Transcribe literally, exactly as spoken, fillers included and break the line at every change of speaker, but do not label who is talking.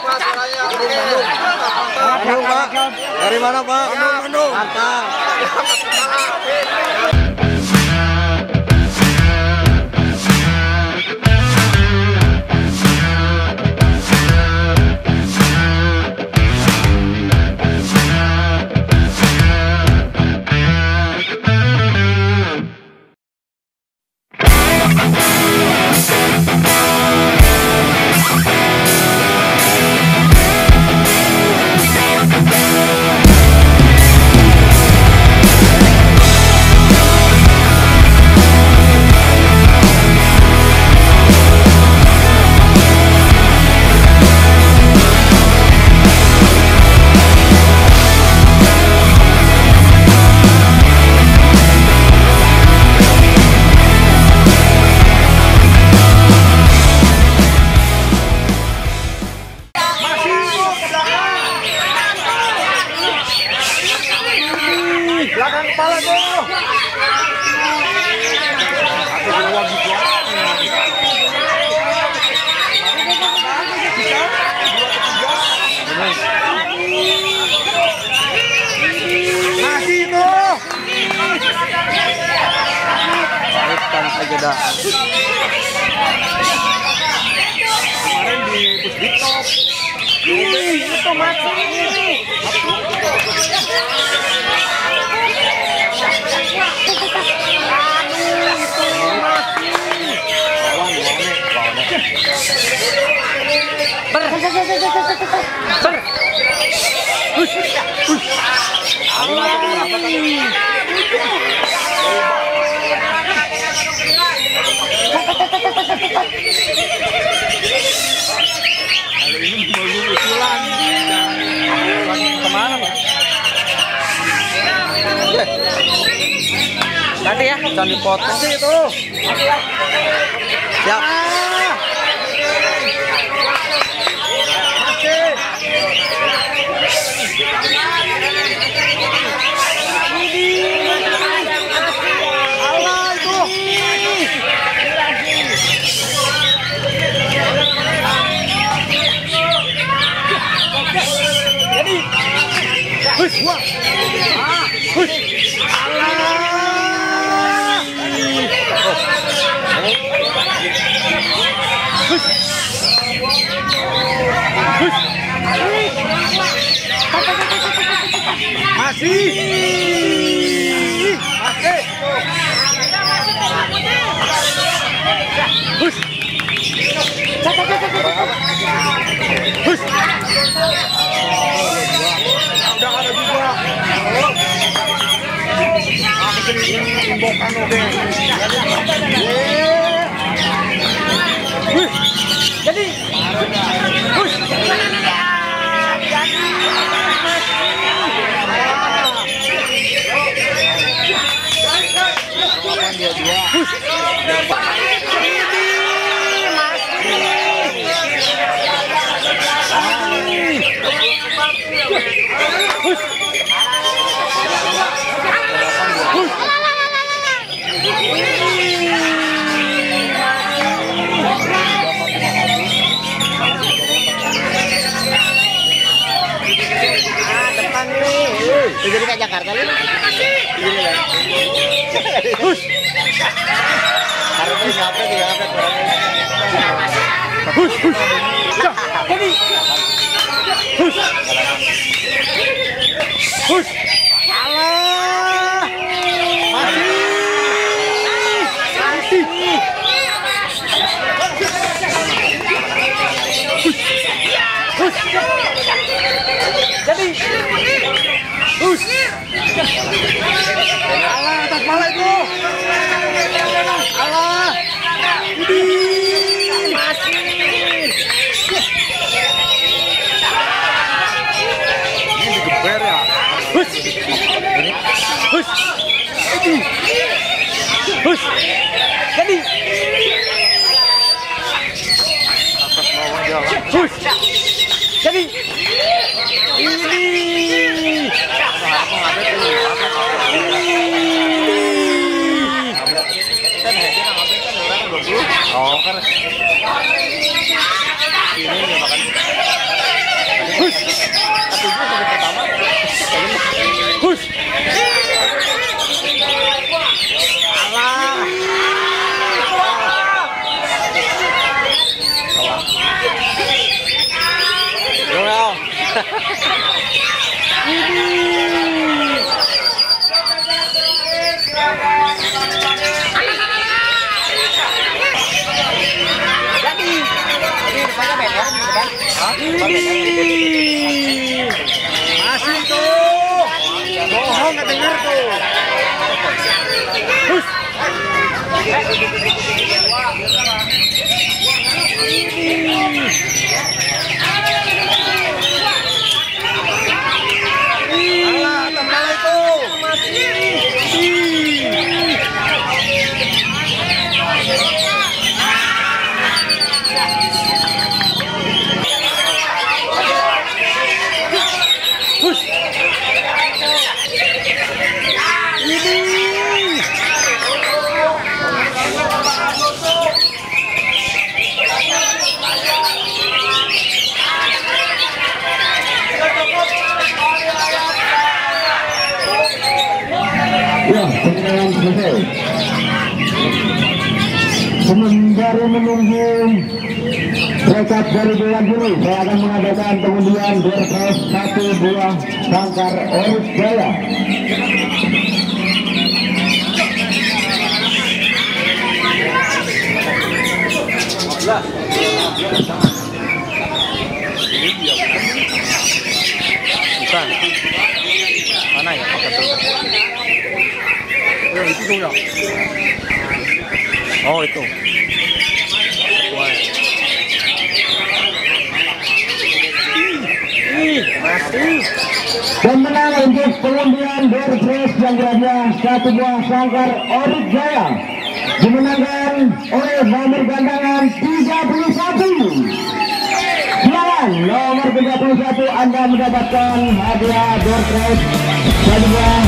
Bandung, Pak. Dari mana, Pak? Bandung. Mantap.
Belakang kepala tuh. Masih tuh.
Balikan saja dah.
Kemarin di bus Bitop. Ih, itu mati.
Ber. Ber. Hush. Hush.
Kalau ini baru usulan. Kemana, Pak?
Tadi ya, jangan dipotong.
Masih itu.
Siap.
Hush, wah. Ah, hush. Allah. Hush. Hush. Masih. Masih. Hush. Hush. Udah ada juga. Aku sering imbokan oke. Wih. Jadi. Wih.
Jadi kayak Jakarta nih. Ini kan.
Hush.
Harusnya ngapain dia ngapain barangnya.
Hush, hush. Ya, jadi. Hush. Hush. Allah. Masih. Masih. Hush. Hush. Jadi. Hush. Allah, atas kepala itu. Allah. Ini masih. Ini digeber ya. Hush. Hush. Ini. Hush. Jadi.
Atas bawah jalan.
Hush. Jadi. Ini.
Oh, kan. Ini dia makan.
Ih, masih tuh. Bohong nggak dengar tuh. Hus. Alah, tembak itu. Hush.
Ya, pertandingan selesai. Sementara menunggu rekap dari bulan Juli, saya akan mengadakan pengundian door prize satu buah sangkar Orus Jaya.
Bukan. Mana ya? Oh, itu tuh ya. Oh, itu. Wah. Ih, masih.
Pemenang untuk pengundian door prize yang berada satu buah sangkar Orus Jaya dimenangkan oleh nomor gandangan tiga puluh satu. Silakan nomor tiga puluh satu, Anda mendapatkan hadiah door prize satu buah